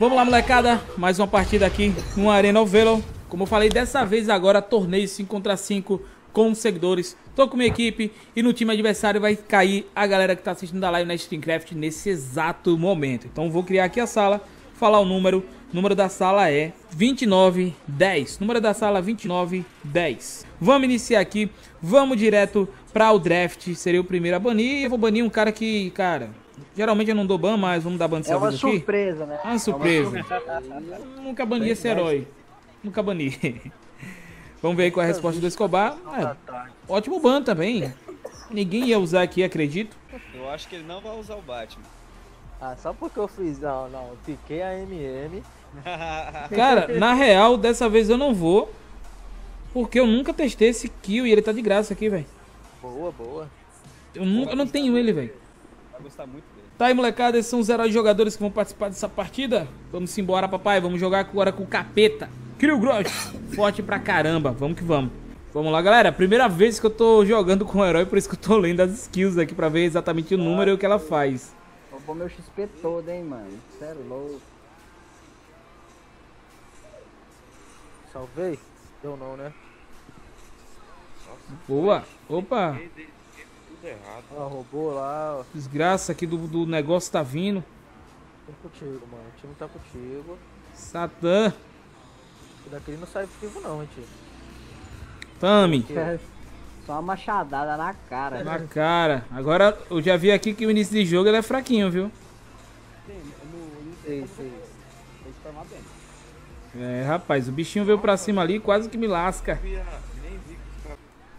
Vamos lá, molecada, mais uma partida aqui no Arena Velo. Como eu falei, dessa vez agora torneio 5 contra 5 com seguidores. Tô com minha equipe e no time adversário vai cair a galera que tá assistindo a live na Streamcraft nesse exato momento. Então vou criar aqui a sala, falar o número. O número da sala é 2910. Número da sala 2910. Vamos iniciar aqui, vamos direto para o draft. Seria o primeiro a banir. Eu vou banir um cara que, cara... Geralmente eu não dou ban, mas vamos dar ban dessa vez aqui. É uma surpresa, né? É uma surpresa. Nunca bani esse herói. Nunca bani. Vamos ver aí qual é a resposta do Escobar. Ótimo ban também. Ninguém ia usar aqui, acredito. Eu acho que ele não vai usar o Batman. Ah, só porque eu fiz... Não, piquei a MM. Cara, na real, dessa vez eu não vou. Porque eu nunca testei esse kill e ele tá de graça aqui, velho. Boa. Eu não tenho ele, velho. Vai gostar muito dele. Tá aí, molecada, esses são os heróis jogadores que vão participar dessa partida. Vamos embora, papai. Vamos jogar agora com o Capeta. Crio Gross. Forte pra caramba. Vamos que vamos. Vamos lá, galera. Primeira vez que eu tô jogando com o herói, por isso que eu tô lendo as skills aqui pra ver exatamente o número e o que ela faz. Roubou meu XP todo, hein, mano. Sério, louco. Salvei? Deu não, né? Boa. Opa. Tudo errado. Ó, roubou lá, ó. Desgraça aqui do negócio tá vindo. Tô contigo, mano. O time tá contigo. Satã. Esse daqui não sai vivo não, hein, tio. Tami. Só uma machadada na cara. Na cara. Agora eu já vi aqui que o início de jogo ele é fraquinho, viu? Sei. É, rapaz, o bichinho veio pra cima ali e quase que me lasca. Nem vi que os caras...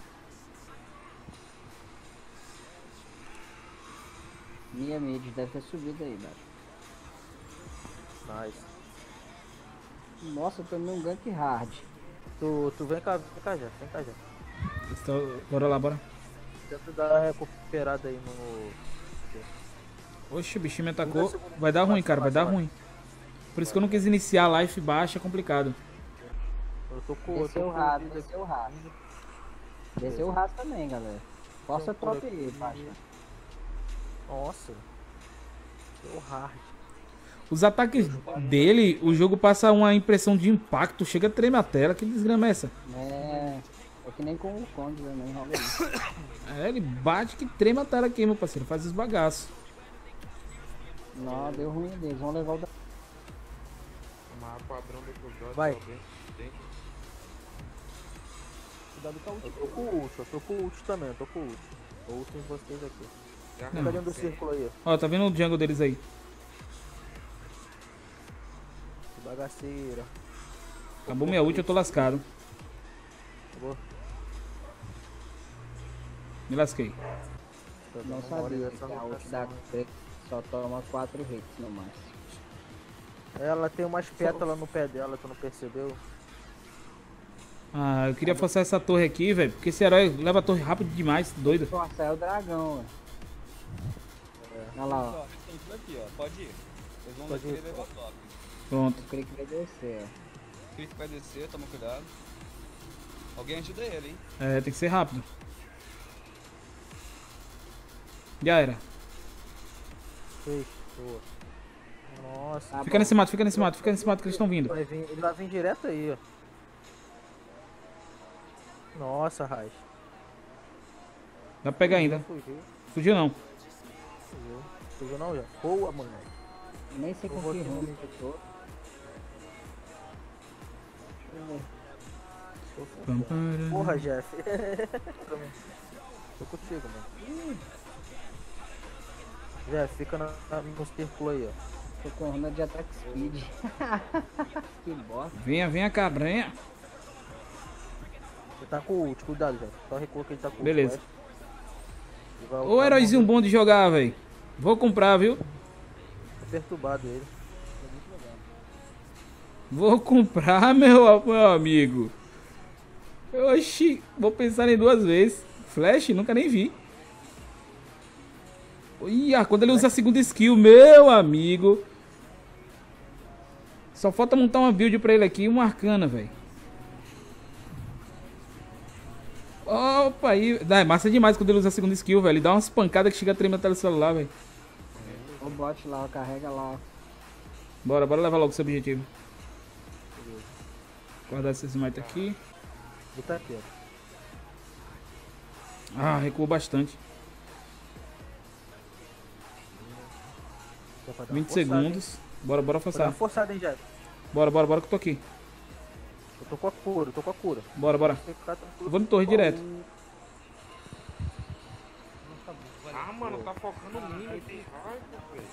Minha mid deve ter subido aí, velho. Nice. Nossa, eu tomei um gank hard. Tu vem cá já. Então, bora lá, bora. Tenta dar uma recuperada aí no... Oxe, o bichinho me atacou. Vai dar ruim, cara, vai dar ruim. Por isso que eu não quis iniciar a life baixa, é complicado. Eu tô com... Desceu o rato. Desceu o rato também, galera. Força top aí, baixa. Nossa. Deu hard. Os ataques dele, o jogo passa uma impressão de impacto. Chega a tremer a tela, que desgrama é essa? É que nem com o Conde, né? Nem rola isso. É, ele bate que treme a tela aqui, meu parceiro. Faz os bagaços. Não, deu ruim deles. Vamos levar o da... Vai. Cuidado com a Eu tô com o ult também, eu tô com o ult. O ult em vocês aqui. Fica dentro do círculo aí, Ó, tá vendo o jungle deles aí? ó. Bagaceira. Acabou minha ult, eu tô lascado. Acabou. Me lasquei. Não sabia que a ult da Crec só toma 4 hits no máximo. Ela tem umas pétalas no pé dela, tu não percebeu? Ah, eu queria forçar essa torre aqui, velho. Porque esse herói leva a torre rápido demais, doido. Nossa, é o dragão, velho. Olha lá, ó. Ó, tem tudo aqui, ó. Pode ir. Eles vão Pode ir. querer levar top. Pronto. O Crick vai descer, ó. O Cristo vai descer, toma cuidado. Alguém ajuda ele, hein? É, tem que ser rápido. Já era. Fez, boa. Nossa. Tá Fica bom. nesse mato que eles estão vindo. Ele vai vir direto aí, ó. Nossa, Raiz. Dá pra pegar ainda. Fugiu não. Fugiu não já? Boa, moleque. Nem sei Eu vou confirmar aqui. onde eu tô. Porra, Jeff. Tô contigo, mano. Jeff, fica no círculo aí, ó. Tô com runa de attack speed. Que bosta. Venha, cabranha. Ele tá com o ult, cuidado, Jeff. Só recua que ele tá com o ult. Beleza. Vai. Ô, heróizinho bom de jogar, velho. Vou comprar, viu? Tá perturbado ele. Vou comprar, meu amigo. Oxi, vou pensar em 2 vezes. Flash, nunca nem vi. Ia, quando ele usa a segunda skill, meu amigo. Só falta montar uma build pra ele aqui e uma arcana, velho. Opa, aí. É massa demais quando ele usa a segunda skill, velho. Ele dá umas pancadas que chega a tremer até o celular, velho. O bot lá, ó, carrega lá. Bora levar logo esse objetivo. Guardar esse smite aqui. Botar aqui, ó. Ah, recuou bastante. Dá pra dar uma 20 forçada, segundos. Bora Hein? Vou dar forçar. uma forçada, hein, Jeff. Bora que eu tô aqui. Eu tô com a cura, Bora. Tem que ficar tranquilo. Eu vou no torre direto. Ah, mano, tá focando no mínimo. Que raiva, velho.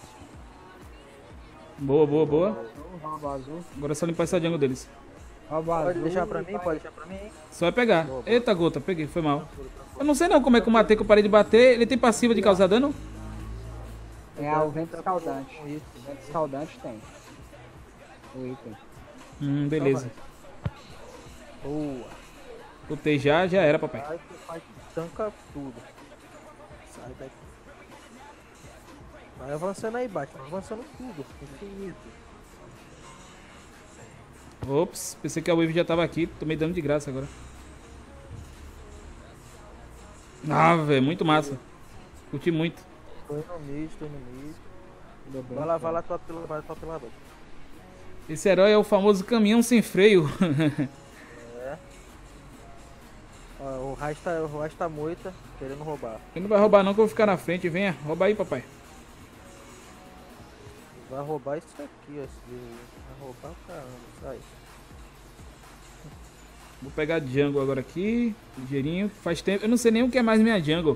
Boa. Roubo azul. Agora é só limpar essa jungle deles. Roubo azul. Pode deixar pra e mim, vai- pode deixar pra mim, hein? Só vai pegar. Boa. Eita, gota, peguei, foi mal. Eu não sei não como é que eu matei, que eu parei de bater. Ele tem passiva de causar dano? É o vento escaldante. O vento escaldante tem. O item. Beleza. Boa. Botei já era, papai. Sai que faz, tanca tudo. Sai daqui. Vai avançando aí, Batman. Avançando tudo. Infinito. Ops, pensei que a wave já tava aqui. Tomei dano de graça agora. Ah, velho, muito massa. Curti muito. Tô indo no mid. Tudo bem. Vai lá, top lá, vai top lá, Batman. Esse herói é o famoso caminhão sem freio. Ó, o Raiz tá moita, querendo roubar. Ele não vai roubar não, que eu vou ficar na frente. Venha, rouba aí, papai. Vai roubar isso aqui, ó. Vai roubar o caramba, sai. Vou pegar jungle agora aqui. Ligeirinho. Faz tempo. Eu não sei nem o que é mais minha jungle.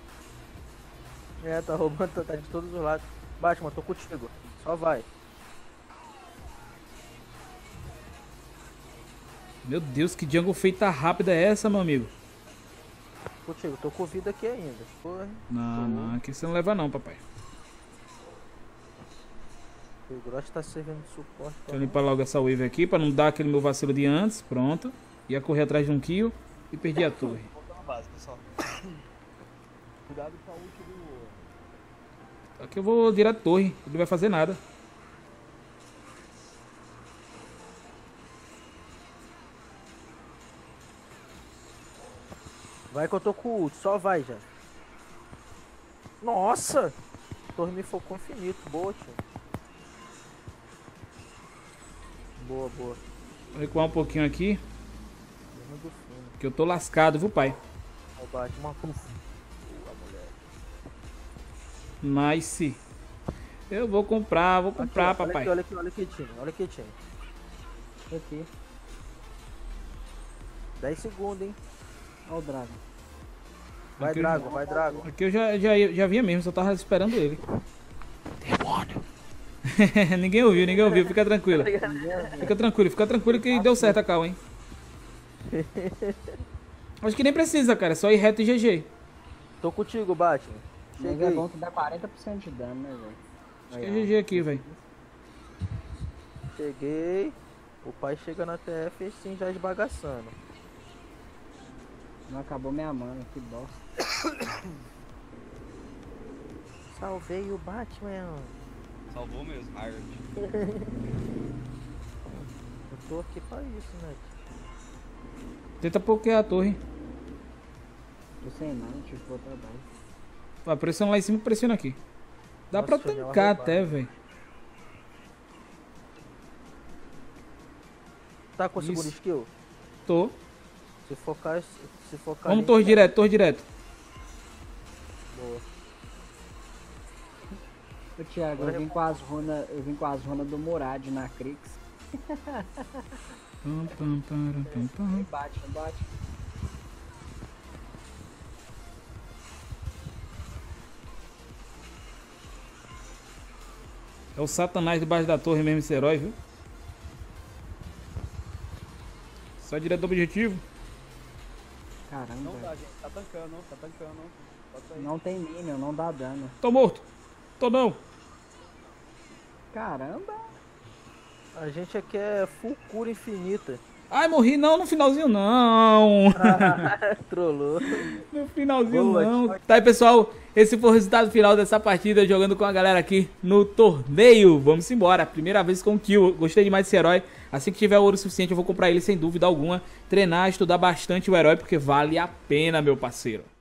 É, tá roubando, tá de todos os lados. Batman, tô contigo. Só vai. Meu Deus, que jungle feita rápida é essa, meu amigo? Contigo, tô com vida aqui ainda. Porra. Não, aqui você não leva não, papai. O Gross tá servindo de suporte. Deixa eu limpar logo essa wave aqui, pra não dar aquele meu vacilo de antes. Pronto. Ia correr atrás de um kill e perdi a torre. Voltou na base, pessoal. Cuidado com a ult do... Aqui eu vou direto torre, ele não vai fazer nada. Vai que eu tô com o ult, só vai já. Nossa! A torre me focou infinito, boa, tio. Boa. Vou recuar um pouquinho aqui, Mesmo do fundo. que eu tô lascado, viu, pai? Ó, bate uma puf. Nice. Eu vou comprar, papai. Olha aqui, time. Aqui. 10 segundos, hein? Olha o Dragon. Vai, Aqui eu Drago, vai, Drago. Aqui eu já vinha mesmo, só tava esperando ele. Demônio. ninguém ouviu, fica tranquilo. Fica tranquilo que deu certo a cal, hein. Acho que nem precisa, cara, é só ir reto e GG. Tô contigo, Batman. Mas é Cheguei. bom que dá 40% de dano, né, velho? Acho que é GG aqui, velho. Cheguei. O pai chega na TF e sim já esbagaçando. Não acabou minha mana, que bosta. Salvei o Batman. Salvou mesmo, Iron. Eu tô aqui pra isso, né? Tenta pokear a torre. Tô sem mana, tive que botar base. A pressão lá em cima, pressiona aqui. Dá Nossa, pra deixa eu tancar roubar. até, velho. Tá com o segundo Isso. skill? Tô. Se focar. Vamos ali, torre direto. Boa. Ô Thiago, eu vim com as runas do Murad na Crix. Pam. Bate. É o Satanás debaixo da torre mesmo, esse herói, viu? Só direto do objetivo. Caramba, Não dá, gente. Tá tancando. Bota aí. não tem minion, não dá dano. Tô morto. Tô não. Caramba. A gente aqui é full cura infinita. Ai, morri não no finalzinho não. Trollou. No finalzinho Boa, não. Thiago. Tá aí, pessoal. Esse foi o resultado final dessa partida, jogando com a galera aqui no torneio. Vamos embora. Primeira vez com kill. Gostei demais desse herói. Assim que tiver ouro suficiente, eu vou comprar ele sem dúvida alguma. Treinar, estudar bastante o herói, porque vale a pena, meu parceiro.